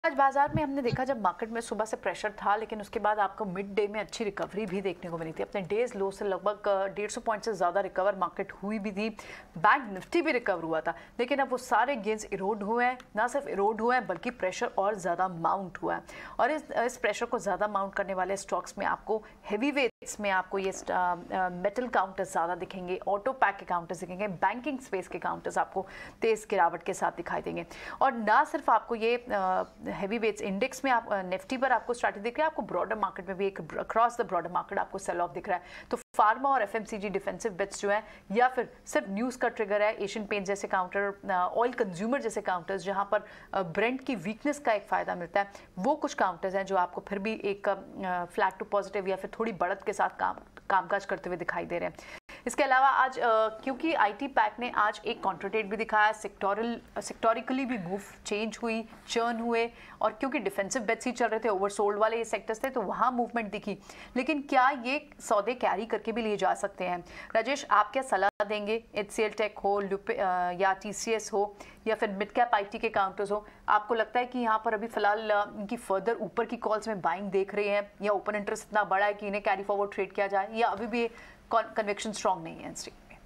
आज बाजार में हमने देखा जब मार्केट में सुबह से प्रेशर था, लेकिन उसके बाद आपको मिड डे में अच्छी रिकवरी भी देखने को मिली थी। अपने डेज लो से लगभग 150 पॉइंट से ज़्यादा रिकवर मार्केट हुई भी थी। बैंक निफ्टी भी रिकवर हुआ था, लेकिन अब वो सारे गेंस इरोड हुए हैं। ना सिर्फ इरोड हुए हैं बल्कि प्रेशर और ज़्यादा माउंट हुआ है। और इस प्रेशर को ज़्यादा माउंट करने वाले स्टॉक्स में आपको हैवी वेट्स में आपको ये मेटल काउंटर्स ज़्यादा दिखेंगे, ऑटो पैक के काउंटर्स दिखेंगे, बैंकिंग स्पेस के काउंटर्स आपको तेज़ गिरावट के साथ दिखाई देंगे। और ना सिर्फ आपको ये हैवी वेट्स इंडेक्स में आप निफ्टी पर आपको स्ट्रैटेजी दिख रहा है, आपको ब्रॉडर मार्केट में भी एक अक्रॉस द ब्रॉडर मार्केट आपको सेल ऑफ दिख रहा है। तो फार्मा और एफएमसीजी डिफेंसिव बेट्स जो है, या फिर सिर्फ न्यूज़ का ट्रिगर है, एशियन पेंट जैसे काउंटर, ऑयल कंज्यूमर जैसे काउंटर्स जहां पर ब्रेंट की वीकनेस का एक फायदा मिलता है, वो कुछ काउंटर्स हैं जो आपको फिर भी एक फ्लैट टू पॉजिटिव या फिर थोड़ी बढ़त के साथ कामकाज करते हुए दिखाई दे रहे हैं। इसके अलावा आज क्योंकि आईटी पैक ने आज एक कॉन्ट्राडेट भी दिखाया, सेक्टोरिकली भी मूव चेंज हुई, चर्न हुए, और क्योंकि डिफेंसिव बेट्स ही चल रहे थे, ओवरसोल्ड वाले ये सेक्टर्स थे, तो वहाँ मूवमेंट दिखी। लेकिन क्या ये सौदे कैरी करके भी लिए जा सकते हैं? राजेश, आप क्या सलाह देंगे? HCL टेक हो, या TCS हो, या फिर मिड कैप आईटी के काउंटर्स हो, आपको लगता है कि यहाँ पर अभी फिलहाल इनकी फर्दर ऊपर की कॉल्स में बाइंग देख रहे हैं, या ओपन इंटरेस्ट इतना बड़ा है कि इन्हें कैरी फॉरवर्ड ट्रेड किया जाए, या अभी भी कन्विक्शन स्ट्रांग नहीं है स्ट्रीट में?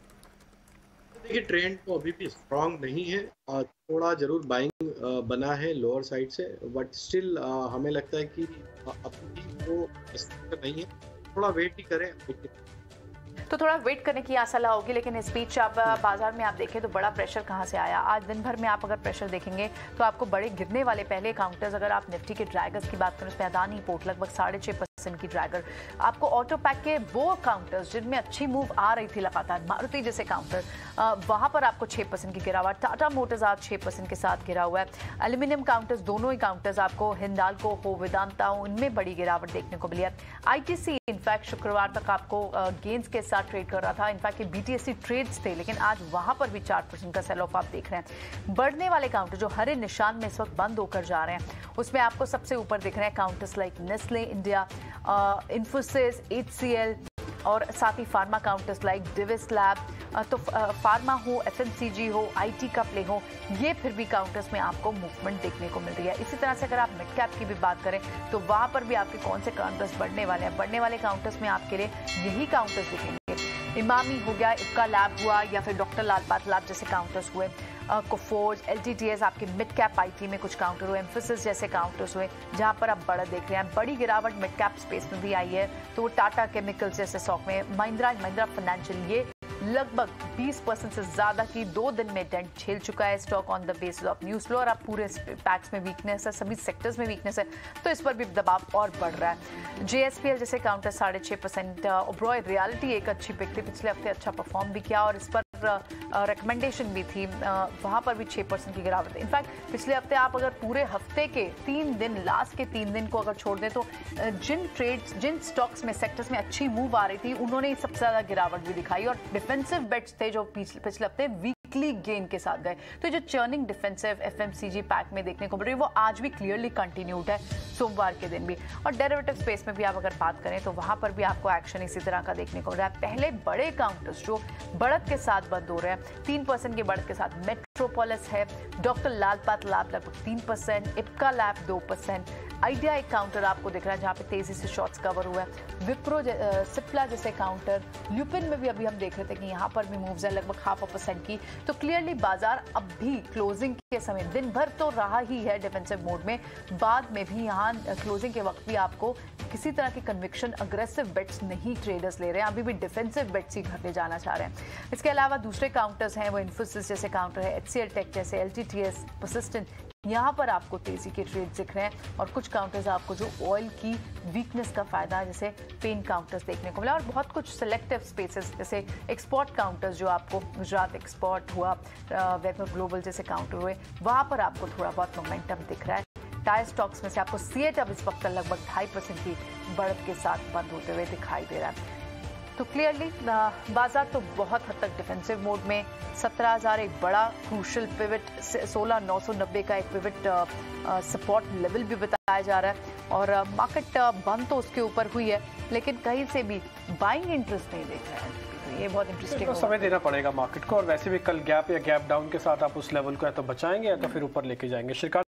देखिए, ट्रेंड तो अभी भी स्ट्रांग नहीं है और थोड़ा जरूर बाइंग बना है लोअर साइड से, बट स्टिल हमें लगता है कि अभी वो नहीं है, थोड़ा वेट ही करें। तो थोड़ा वेट करने की आशा होगी। लेकिन इस बीच आप बाजार में आप देखें तो बड़ा प्रेशर कहां से आया? आज दिन भर में आप अगर प्रेशर देखेंगे तो आपको बड़े गिरने वाले पहले काउंटर्स, अगर आप निफ्टी के ड्रैगर्स की बात करें, उसमें अदानी पोर्ट लगभग 6.5% की ड्रैगर, आपको ऑटो पैक के वो काउंटर्स जिनमें अच्छी मूव आ रही थी लगातार, मारुति जैसे काउंटर, वहां पर आपको 6% की गिरावट। टाटा मोटर्स आज 6% के साथ गिरा हुआ है। एल्यूमिनियम काउंटर्स, दोनों ही काउंटर्स आपको हिंदाल्को हो, वेदांता हो, इनमें बड़ी गिरावट देखने को मिली है। ITC इनफैक्ट शुक्रवार तक आपको गेंस के साथ ट्रेड कर रहा था, इनफैक्ट ये BTSC ट्रेड्स थे, लेकिन आज वहां पर भी 4% का सेल ऑफ आप देख रहे हैं। बढ़ने वाले काउंटर जो हरे निशान में इस वक्त बंद होकर जा रहे हैं, उसमें आपको सबसे ऊपर दिख रहे हैं counters like Nestle India, Infosys, HCL, और साथ ही pharma counters like Divis lab. तो फार्मा हो, FMCG हो, IT का प्ले हो, ये फिर भी काउंटर्स में आपको मूवमेंट देखने को मिल रही है। इसी तरह से अगर आप मिड कैप की भी बात करें तो वहां पर भी आपके कौन से काउंटर्स बढ़ने वाले हैं? बढ़ने वाले काउंटर्स में आपके लिए यही काउंटर्स दिखेंगे। इमामी हो गया, इफ्का लैब हुआ, या फिर डॉक्टर लाल पाथ लैब जैसे काउंटर्स हुए, कोफोर्ज, LTTS आपके मिड कैप IT में कुछ काउंटर हुए, एम्फोसिस जैसे काउंटर्स हुए, जहां पर आप बढ़त देख रहे हैं। बड़ी गिरावट मिड कैप स्पेस में भी आई है, तो टाटा केमिकल्स जैसे स्टॉक में, महिंद्रा फाइनेंशियल, ये लगभग 20% से ज्यादा की 2 दिन में डेंट झेल चुका है stock on the basis of news flow. और अब पूरे पैक्स में वीकनेस है, सभी सेक्टर्स में वीकनेस है, तो इस पर भी दबाव और बढ़ रहा है। JSPL जैसे काउंटर 6.5%, ओबरॉय रियलिटी एक अच्छी पिक थी, पिछले हफ्ते अच्छा परफॉर्म भी किया, और इस पर रिकमेंडेशन भी थी, वहां पर भी 6% की गिरावट। इनफैक्ट पिछले हफ्ते आप अगर पूरे हफ्ते के 3 दिन, लास्ट के 3 दिन को अगर छोड़ दें, तो जिन स्टॉक्स में, सेक्टर्स में अच्छी मूव आ रही थी, उन्होंने सबसे ज्यादा गिरावट भी दिखाई, और डिफेंसिव बेट्स थे जो पिछले हफ्ते वीकली गेन के साथ गए। तो जो चर्निंग डिफेंसिव FMCG पैक में देखने को मिल रही है, वो आज भी क्लियरली कंटिन्यूड है, सोमवार के दिन भी। और डेरिवेटिव स्पेस में भी आप अगर बात करें तो वहां पर भी आपको एक्शन इसी तरह का देखने को मिल रहा है। पहले बड़े काउंटर्स जो बढ़त के साथ बंद हो रहे हैं, 3% की बढ़त के साथ मेट्रोपोलिस है, डॉक्टर लाल पाथ लैब लगभग 3%, इप्का लैब 2%, आइडिया एक काउंटर आपको दिख रहा है जहां पे तेजी से शॉर्ट्स कवर हुआ है, विप्रो, सिप्ला जैसे काउंटर, ल्यूपिन में भी अभी हम देख रहे थे कि यहाँ पर भी मूव्स है लगभग 0.5% की। तो क्लियरली बाजार अब भी क्लोजिंग के समय, दिन भर तो रहा ही है डिफेंसिव मोड में, बाद में भी यहाँ क्लोजिंग के वक्त भी आपको किसी तरह की कन्विक्शन अग्रेसिव बेट्स नहीं ट्रेडर्स ले रहे हैं, अभी भी डिफेंसिव बेट्स ही घर ले जाना चाह रहे हैं। इसके अलावा दूसरे काउंटर्स हैं, वो इन्फोसिस जैसे काउंटर है, HCL टेक जैसे, LTTS, पर्सिस्टेंट, यहाँ पर आपको तेजी के ट्रेड दिख रहे हैं। और कुछ काउंटर्स आपको जो ऑयल की वीकनेस का फायदा, जैसे पेन काउंटर्स देखने को मिला, और बहुत कुछ सिलेक्टिव स्पेसेस जैसे एक्सपोर्ट काउंटर्स जो आपको गुजरात एक्सपोर्ट हुआ, वेपर ग्लोबल जैसे काउंटर हुए, वहाँ पर आपको थोड़ा बहुत मोमेंटम दिख रहा है। टायर स्टॉक्स में से आपको CEAT अब इस वक्त लगभग 2.5% की बढ़त के साथ बंद होते हुए दिखाई दे रहा है। तो क्लियरली बाजार तो बहुत हद तक डिफेंसिव मोड में, 17,000 एक बड़ा क्रूशल पिवट, 16,990 का एक पिवट सपोर्ट लेवल भी बताया जा रहा है, और मार्केट बंद तो उसके ऊपर हुई है, लेकिन कहीं से भी बाइंग इंटरेस्ट नहीं देख रहा है। ये बहुत इंटरेस्टिंग है, समय देना पड़ेगा मार्केट को, और वैसे भी कल गैप या गैप डाउन के साथ आप उस लेवल को या तो बचाएंगे या तो फिर ऊपर लेके जाएंगे।